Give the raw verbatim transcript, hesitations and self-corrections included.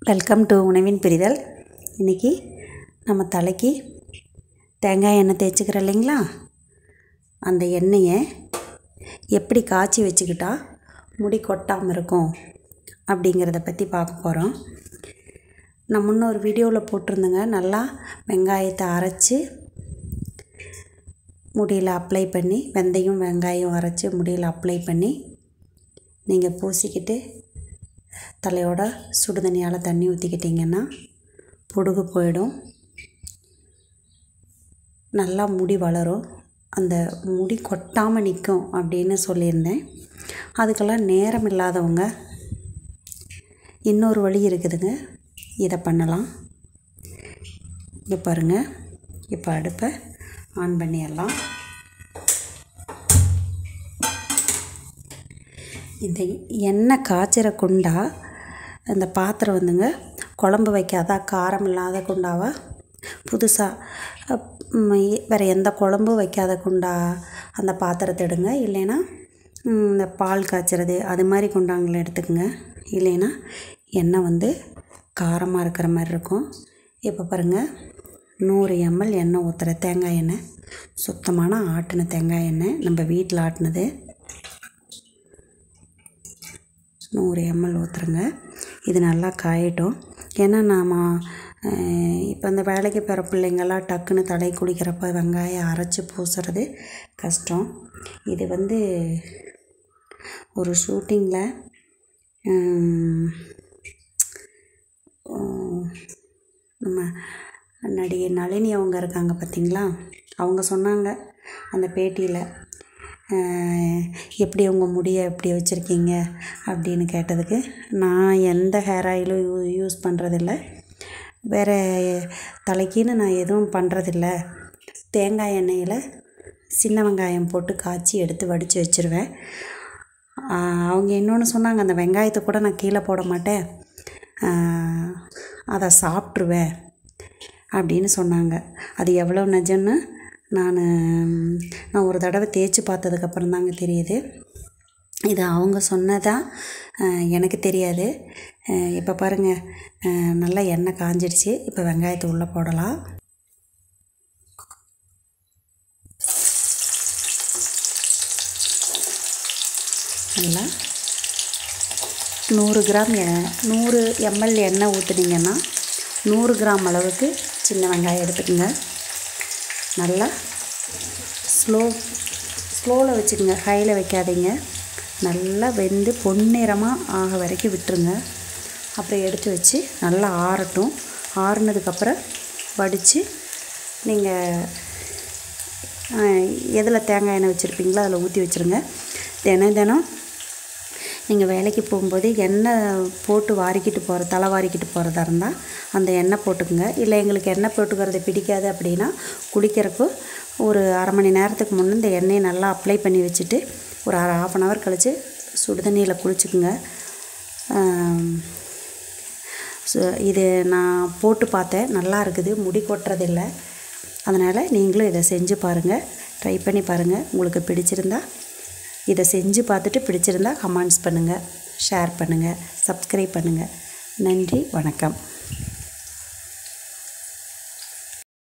Welcome to உணவின் பிரிதல். இன்றைக்கி நம்ம தலைக்கு தேங்காய் எண்ணெய் தேய்ச்சிக்கிறோம் இல்லைங்களா, அந்த எண்ணெயை எப்படி காய்ச்சி வச்சுக்கிட்டா முடி கொட்டாமல் இருக்கும் அப்படிங்கிறத பற்றி பார்க்க போகிறோம். நான் முன்னொரு வீடியோவில் போட்டிருந்தேங்க. நல்லா வெங்காயத்தை அரைச்சி முடியில் அப்ளை பண்ணி, வெந்தயம் வெங்காயம் அரைச்சி முடியில் அப்ளை பண்ணி நீங்கள் பூசிக்கிட்டு தலையோட சுடு தண்ணியால் தண்ணி ஊற்றிக்கிட்டிங்கன்னா பொடுகு போயிடும், நல்லா முடி வளரும், அந்த முடி கொட்டாமல் நிற்கும் அப்படின்னு சொல்லியிருந்தேன். அதுக்கெல்லாம் நேரம் இல்லாதவங்க இன்னொரு வழி இருக்குதுங்க, இதை பண்ணலாம். இங்கே பாருங்கள், இப்போ அடுப்பை ஆன் பண்ணிடலாம். இந்த எண்ணெய் காய்ச்சிற குண்டா, இந்த பாத்திரம் வந்துங்க குழம்பு வைக்காதா, காரம் இல்லாத குண்டாவா, புதுசாக வேறு எந்த குழம்பும் வைக்காத குண்டா அந்த பாத்திரத்தை எடுங்க. இல்லைன்னா இந்த பால் காய்ச்சறது அது மாதிரி குண்டாங்களை எடுத்துக்கோங்க. இல்லைன்னா எண்ணெய் வந்து காரமாக இருக்கிற மாதிரி இருக்கும். இப்போ பாருங்கள், நூறு எம்எல் எண்ணெய் ஊற்றுற தேங்காய் எண்ணெய், சுத்தமான ஆட்டின தேங்காய் எண்ணெய், நம்ம வீட்டில் ஆட்டினது. நூறு எம்எல் ஊற்றுருங்க. இது நல்லா காயட்டும். ஏன்னா நாம் இப்போ இந்த வேலைக்கு போகிற பிள்ளைங்கள்லாம் டக்குன்னு தலை குளிக்கிறப்ப வெங்காயம் அரைச்சி பூசுறது கஷ்டம். இது வந்து ஒரு ஷூட்டிங்கில் நம்ம நடிகை நளினி அவங்க இருக்காங்க பார்த்திங்களா, அவங்க சொன்னாங்க அந்த பேட்டியில், எப்படி உங்கள் முடியை எப்படி வச்சுருக்கீங்க அப்படின்னு கேட்டதுக்கு, நான் எந்த ஹேர் ஆயிலும் யூ யூஸ் பண்ணுறதில்ல, வேறு தலைக்குன்னு நான் எதுவும் பண்ணுறதில்ல, தேங்காய் எண்ணெயில் சின்ன வெங்காயம் போட்டு காய்ச்சி எடுத்து வடித்து வச்சுருவேன். அவங்க இன்னொன்று சொன்னாங்க, அந்த வெங்காயத்தை கூட நான் கீழே போட மாட்டேன், அதை சாப்பிட்ருவேன் அப்படின்னு சொன்னாங்க. அது எவ்வளோ நிஜம்னு நான் நான் ஒரு தடவை தேய்ச்சி பார்த்ததுக்கப்புறம் தாங்க தெரியுது. இது அவங்க சொன்னதான் எனக்கு தெரியாது. இப்போ பாருங்கள், நல்லா எண்ணெய் காஞ்சிடுச்சு. இப்போ வெங்காயத்தை உள்ளே போடலாம். நல்லா நூறு கிராம் நூறு எம்எல் எண்ணெய் ஊற்றுனீங்கன்னா நூறு கிராம் அளவுக்கு சின்ன வெங்காயம் எடுத்துக்கோங்க. நல்லா ஸ்லோ ஸ்லோவில் வச்சுக்கோங்க, ஹையில் வைக்காதீங்க. நல்லா வெந்து பொன்னிறமாக ஆக வரைக்கும் விட்டுருங்க. அப்புறம் எடுத்து வச்சு நல்லா ஆறட்டும். ஆறுனதுக்கப்புறம் வடித்து நீங்கள் எதில் தேங்காய் எண்ணெய் வச்சுருப்பீங்களோ அதில் ஊற்றி வச்சுருங்க. தினம் தினம் நீங்கள் வேலைக்கு போகும்போது எண்ணெய் போட்டு வாரிக்கிட்டு போகிற தலை வாரிக்கிட்டு போகிறதா இருந்தால் அந்த எண்ணெய் போட்டுக்குங்க. இல்லை எங்களுக்கு எண்ணெய் போட்டுக்கிறது பிடிக்காது அப்படின்னா, குளிக்கிறப்போ ஒரு அரை மணி நேரத்துக்கு முன்னே இந்த எண்ணெயை நல்லா அப்ளை பண்ணி வச்சுட்டு ஒரு அரை ஆஃப் அன் ஹவர் கழித்து சுடு தண்ணியில் குளிச்சுக்குங்க. இது நான் போட்டு பார்த்தேன், நல்லா இருக்குது, முடி கொட்டுறதில்லை. அதனால் நீங்களும் இதை செஞ்சு பாருங்கள், ட்ரை பண்ணி பாருங்கள். உங்களுக்கு பிடிச்சிருந்தா இதை செஞ்சு பார்த்துட்டு பிடிச்சிருந்தா கமெண்ட்ஸ் பண்ணுங்கள், ஷேர் பண்ணுங்கள், சப்ஸ்கிரைப் பண்ணுங்கள். நன்றி, வணக்கம்.